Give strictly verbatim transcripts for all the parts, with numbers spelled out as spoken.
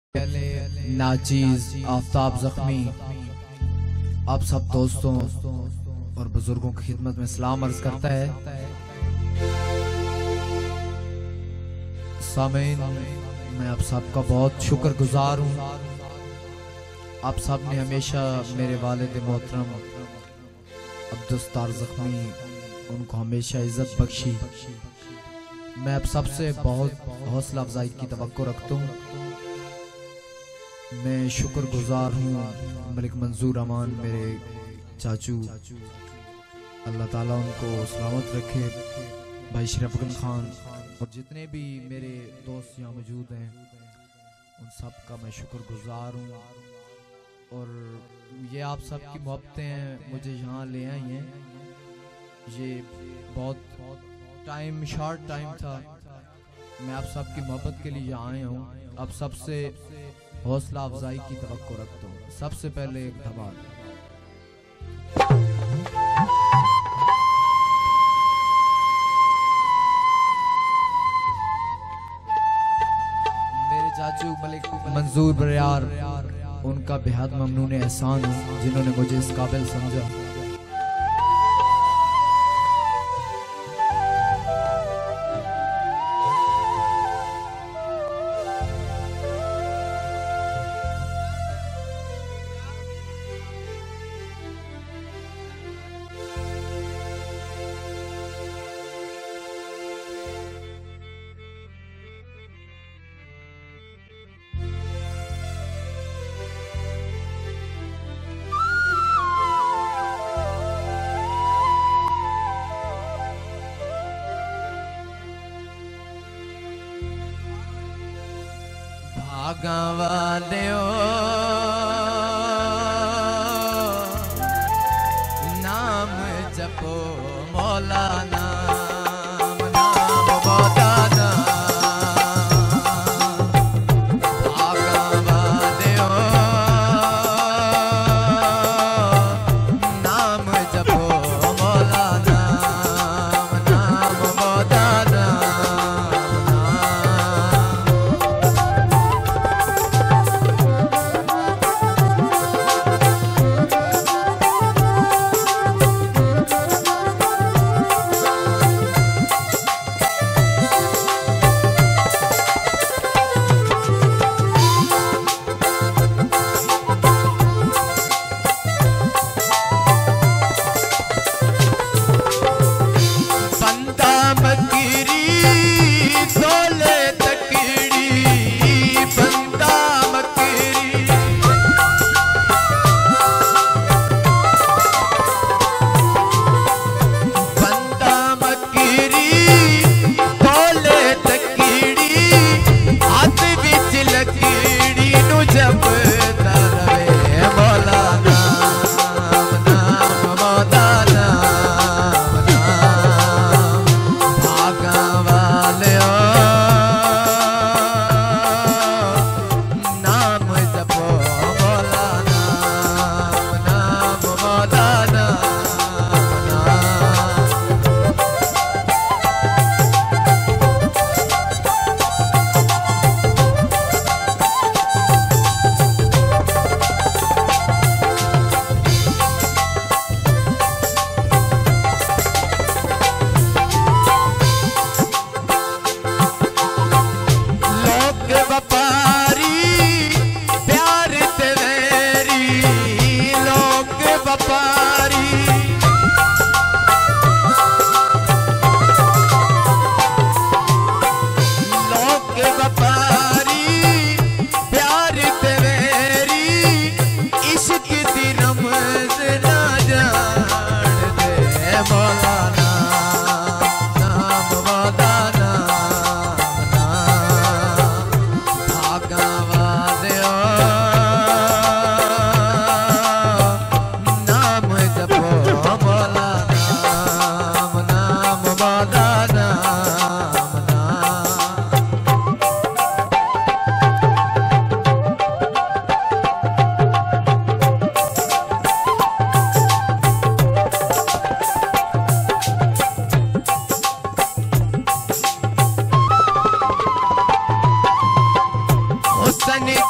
नाचीज आफ्ताब जख्मी आप सब दोस्तों और बुजुर्गों की खिदमत में सलाम अर्ज करता है। सामीन, मैं आप सबका बहुत शुक्रगुजार हूँ। आप सब ने हमेशा मेरे वालिद मोहतरम अब्दुस्तार जख्मी उनको हमेशा इज्जत बख्शी। मैं आप सबसे बहुत हौसला अफजाई की तवक्को रखता हूँ। मैं शुक्रगुजार हूँ मलिक मंजूर अमान मेरे चाचू, अल्लाह ताला उनको सलामत रखे, भाई शरफगन खान और जितने भी मेरे दोस्त यहाँ मौजूद हैं उन सब का मैं शुक्रगुजार हूँ। और ये आप सब की मोहब्बतें मुझे यहाँ ले आई हैं। ये बहुत टाइम शॉर्ट टाइम था, मैं आप सब की मोहब्बत के लिए यहाँ आया हूँ। अब सबसे हौसला अफजाई की तवक्को रखता हूँ। सबसे पहले एक धमाल मेरे चाचू मलिक मंजूर बरियार, उनका बेहद ममनून एहसान हूँ जिन्होंने मुझे इस काबिल समझा। भागवादेओ नाम जपो मौलाना,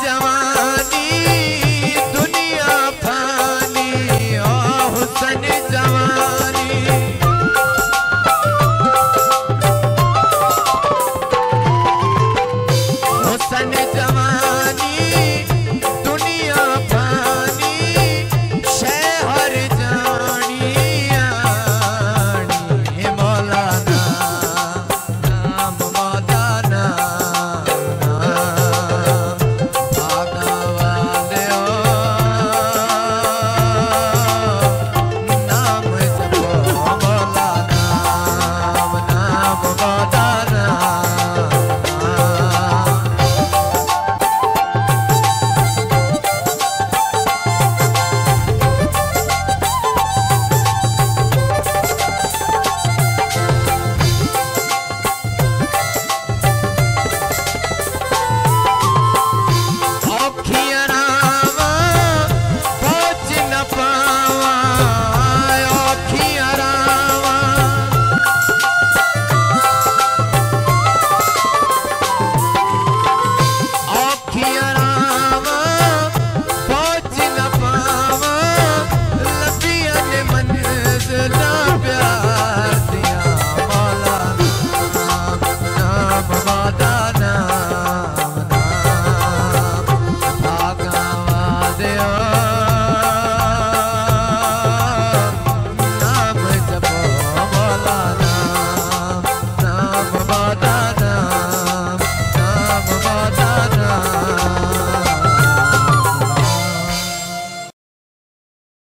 जवानी